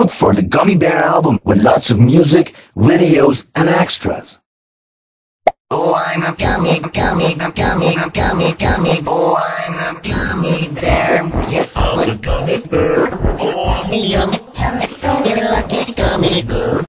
look for the Gummy Bear album with lots of music, videos, and extras. Oh, I'm a gummy bear. Oh, I'm a gummy bear. Yes, I'm a gummy bear. Oh, I'm a yummy, tummy, lucky gummy bear.